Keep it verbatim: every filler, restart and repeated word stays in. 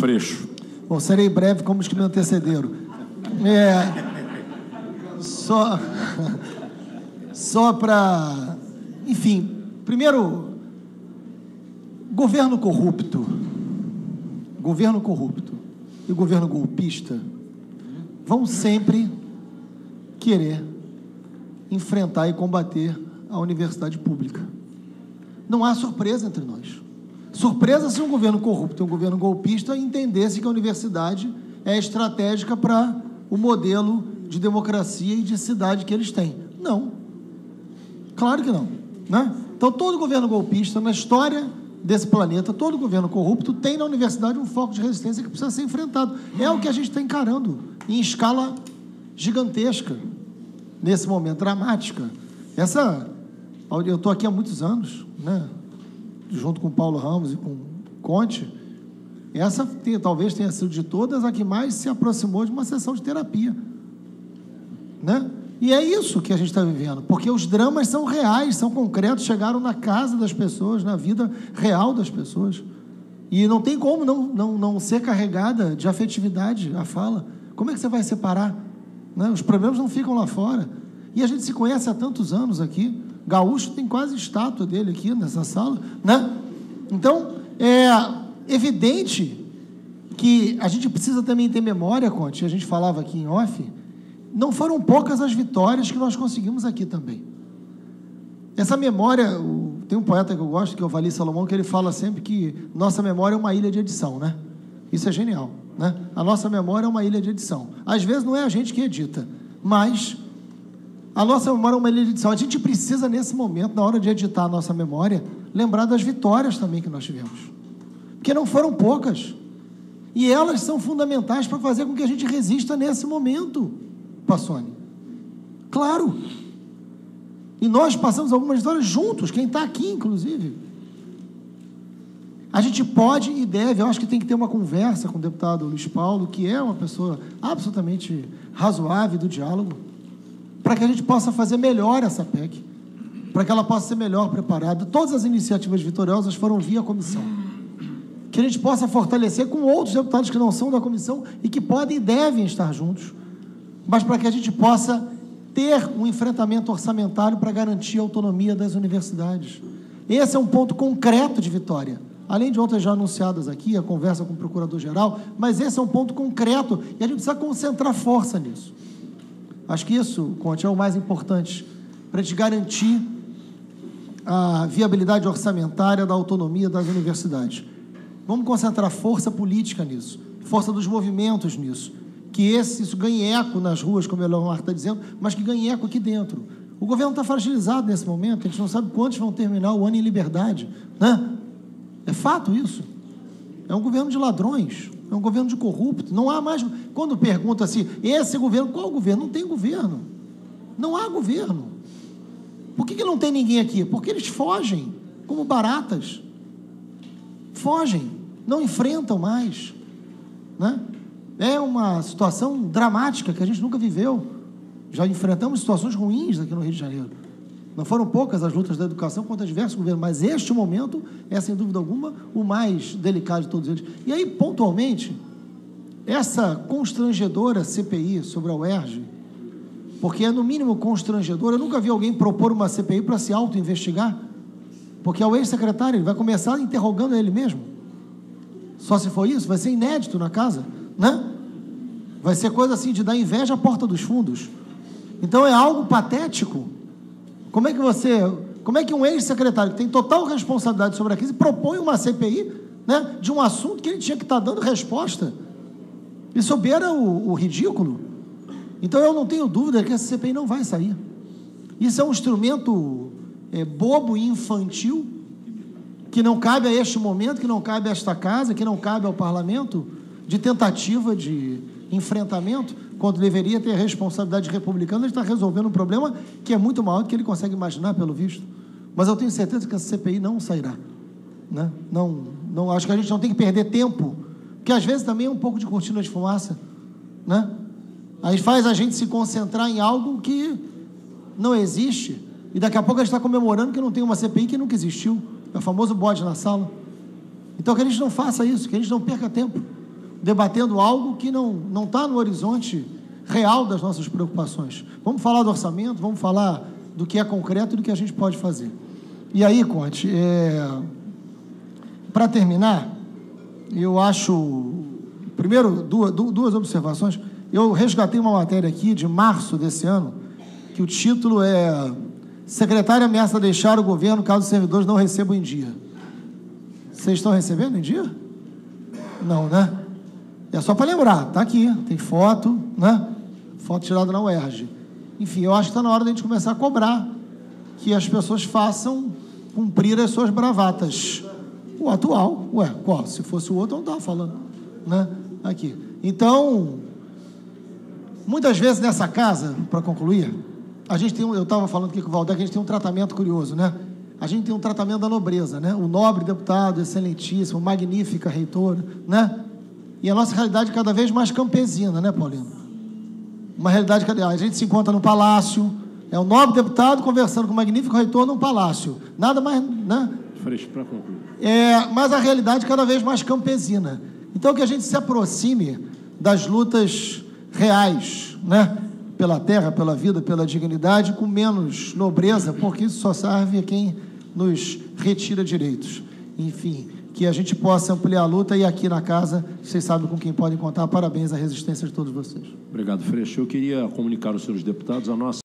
Freixo. Bom, serei breve como os que me antecederam. É, só só para... Enfim, primeiro, governo corrupto, governo corrupto e governo golpista vão sempre querer enfrentar e combater a universidade pública. Não há surpresa entre nós. Surpresa se um governo corrupto e um governo golpista entendesse que a universidade é estratégica para o modelo de democracia e de cidade que eles têm. Não. Claro que não, né? Então, todo governo golpista, na história desse planeta, todo governo corrupto tem na universidade um foco de resistência que precisa ser enfrentado. É o que a gente está encarando em escala gigantesca, nesse momento, dramática. Essa, eu estou aqui há muitos anos, né? Junto com Paulo Ramos e com Conte, essa tem, talvez tenha sido de todas a que mais se aproximou de uma sessão de terapia, né? E é isso que a gente está vivendo, porque os dramas são reais, são concretos, chegaram na casa das pessoas, na vida real das pessoas, e não tem como não, não, não ser carregada de afetividade a fala. Como é que você vai separar, né? Os problemas não ficam lá fora, e a gente se conhece há tantos anos aqui. Gaúcho tem quase estátua dele aqui nessa sala, né? Então, é evidente que a gente precisa também ter memória, Conte, a gente falava aqui em off, não foram poucas as vitórias que nós conseguimos aqui também. Essa memória, o, tem um poeta que eu gosto, que é o Vali Salomão, que ele fala sempre que nossa memória é uma ilha de edição, né? Isso é genial, né? A nossa memória é uma ilha de edição. Às vezes não é a gente que edita, mas a nossa memória é uma ilha de edição. A gente precisa, nesse momento, na hora de editar a nossa memória, lembrar das vitórias também que nós tivemos. Porque não foram poucas. E elas são fundamentais para fazer com que a gente resista nesse momento, Passoni. Claro. E nós passamos algumas vitórias juntos, quem está aqui, inclusive. A gente pode e deve, eu acho que tem que ter uma conversa com o deputado Luiz Paulo, que é uma pessoa absolutamente razoável do diálogo, para que a gente possa fazer melhor essa P E C, para que ela possa ser melhor preparada. Todas as iniciativas vitoriosas foram via comissão. Que a gente possa fortalecer com outros deputados que não são da comissão e que podem e devem estar juntos, mas para que a gente possa ter um enfrentamento orçamentário para garantir a autonomia das universidades. Esse é um ponto concreto de vitória, além de outras já anunciadas aqui, a conversa com o procurador-geral, mas esse é um ponto concreto e a gente precisa concentrar força nisso. Acho que isso, Conte, é o mais importante para a gente garantir a viabilidade orçamentária da autonomia das universidades. Vamos concentrar força política nisso, força dos movimentos nisso, que esse, isso ganhe eco nas ruas, como o Leomar está dizendo, mas que ganhe eco aqui dentro. O governo está fragilizado nesse momento, a gente não sabe quantos vão terminar o ano em liberdade, né? É fato isso. É um governo de ladrões, é um governo de corrupto. Não há mais... Quando pergunta assim, esse governo, qual governo? Não tem governo. Não há governo. Por que que não tem ninguém aqui? Porque eles fogem, como baratas. Fogem, não enfrentam mais, né? É uma situação dramática que a gente nunca viveu. Já enfrentamos situações ruins aqui no Rio de Janeiro. Não foram poucas as lutas da educação contra diversos governos, mas este momento é, sem dúvida alguma, o mais delicado de todos eles. E aí, pontualmente, essa constrangedora C P I sobre a U E R J, porque é, no mínimo, constrangedora. Eu nunca vi alguém propor uma C P I para se auto-investigar, porque é o ex-secretário, ele vai começar interrogando ele mesmo. Só se for isso, vai ser inédito na casa, né? Vai ser coisa assim de dar inveja à porta dos fundos. Então é algo patético. Como é que você, como é que um ex-secretário que tem total responsabilidade sobre a crise propõe uma C P I, né, de um assunto que ele tinha que estar dando resposta? Isso beira o, o ridículo. Então eu não tenho dúvida que essa C P I não vai sair. Isso é um instrumento é, bobo e infantil, que não cabe a este momento, que não cabe a esta casa, que não cabe ao parlamento, de tentativa de enfrentamento, quando deveria ter a responsabilidade republicana de estar resolvendo um problema que é muito maior do que ele consegue imaginar, pelo visto. Mas eu tenho certeza que essa C P I não sairá, né? Não, não, acho que a gente não tem que perder tempo, porque às vezes também é um pouco de cortina de fumaça, né? Aí faz a gente se concentrar em algo que não existe, e daqui a pouco a gente está comemorando que não tem uma C P I que nunca existiu. É o famoso bode na sala. Então que a gente não faça isso, que a gente não perca tempo. debatendo algo que não está no horizonte real das nossas preocupações. Vamos falar do orçamento, vamos falar do que é concreto e do que a gente pode fazer. E aí, Conte, é... para terminar, eu acho... Primeiro, duas, duas observações. Eu resgatei uma matéria aqui de março desse ano, que o título é Secretária ameaça deixar o governo caso os servidores não recebam em dia. Vocês estão recebendo em dia? Não, né? É só para lembrar, tá aqui, tem foto, né? Foto tirada na U E R J. Enfim, eu acho que está na hora de a gente começar a cobrar que as pessoas façam cumprir as suas bravatas. O atual, ué, qual? Se fosse o outro, eu não estava falando, né? Aqui. Então, muitas vezes nessa casa, para concluir, a gente tem um, eu estava falando aqui com o Valdeir, que a gente tem um tratamento curioso, né? A gente tem um tratamento da nobreza, né? O nobre deputado, excelentíssimo, magnífica reitora, né? E a nossa realidade cada vez mais campesina, né, Paulino? Uma realidade, a gente se encontra no palácio, é o nobre deputado conversando com o magnífico reitor num palácio. Nada mais, né? Freixo, para concluir. É, mas a realidade cada vez mais campesina. Então, que a gente se aproxime das lutas reais, né? Pela terra, pela vida, pela dignidade, com menos nobreza, porque isso só serve a quem nos retira direitos. Enfim, que a gente possa ampliar a luta e aqui na casa, vocês sabem com quem podem contar. Parabéns à resistência de todos vocês. Obrigado, Freixo. Eu queria comunicar aos senhores deputados a nossa